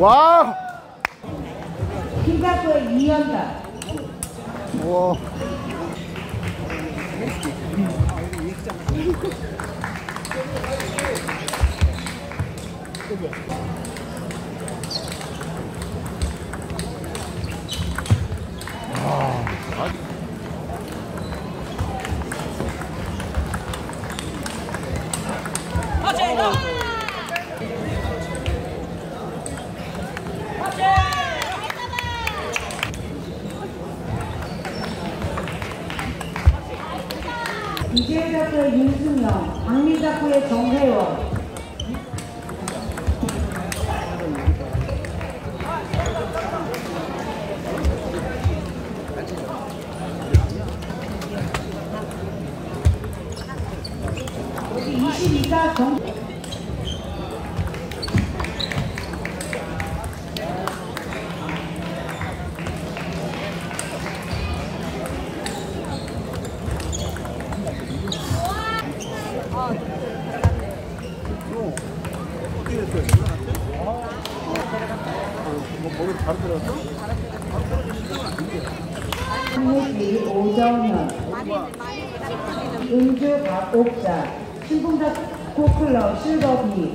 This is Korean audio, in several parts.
와! 김갑구의 이연다. 우와. 이재작구의 윤승영, 박민작구의 정혜원. 여기 22가 정. 목이 바로 들어갔어? 한혜지, 오정현, 은주, 박옥자, 신봉작구 클럽 실버비.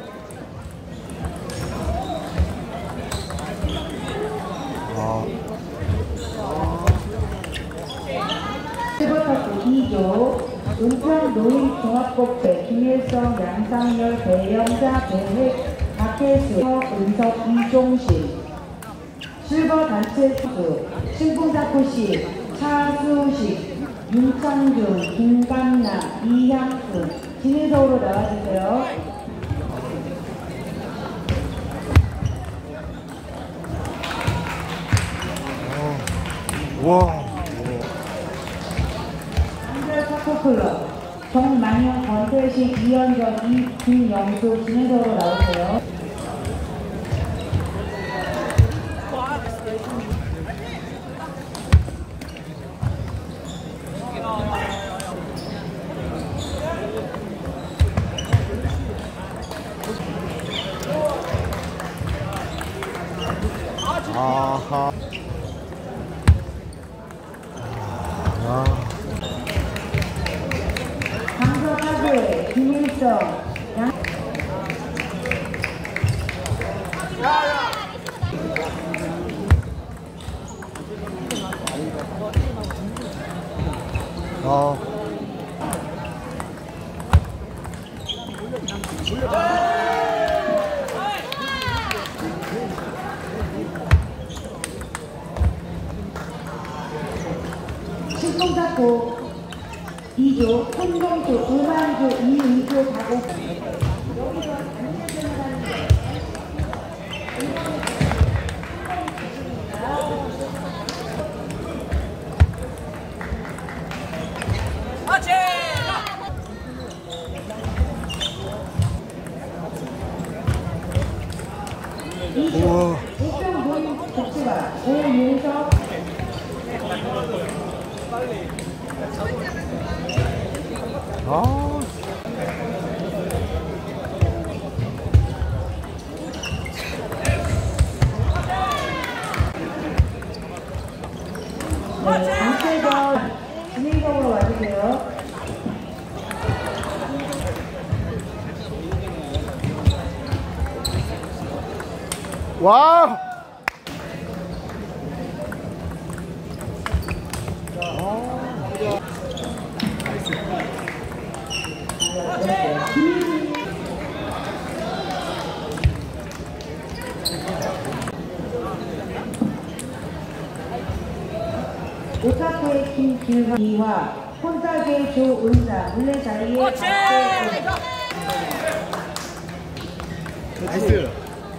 실버탁구 2조, 은평 노인종합법대 김일성, 양상열, 배영자, 배획, 박혜수, 은석, 이종신. 실버 단체 선수 신봉작구씨 차수식, 윤창준, 김강남, 이향순 진해서으로 나와주세요. 와. 한별탁구클럽 정만영, 권태식, 이현정, 김영수 진해서으로 나오세요. 아하. 강서타구의 김일성, 양. 신봉작구 2조, 손동수, 우만주, 이의조, 가고. 우와. 우평 복지가 오윤석. 아. 네, 강태전 진행적으로 와주세요. 와. 오타쿠의 김길환이와 혼탁의 조은자, 물레자리의 박태훈. 나이스.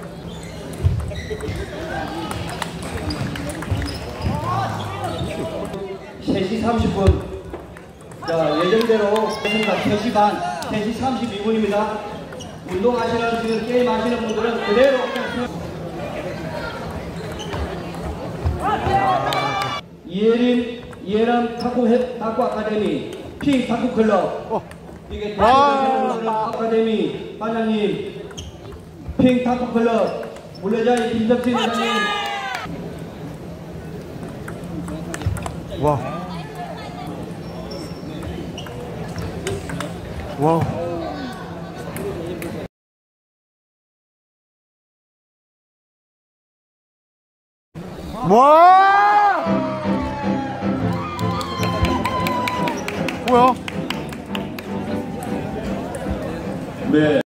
3시 30분. 자, 예정대로 생각 3시 반, 3시 32분입니다. 운동하시는, 지금 게임하시는 분들은 그대로 이예람 탁구 아카데미, 핑 탁구 클럽. 이게 탁구 아카데미 반장님, 핑 탁구 클럽 물레자이 김석진 회장님. 와. 와. 와! 뭐야? 네.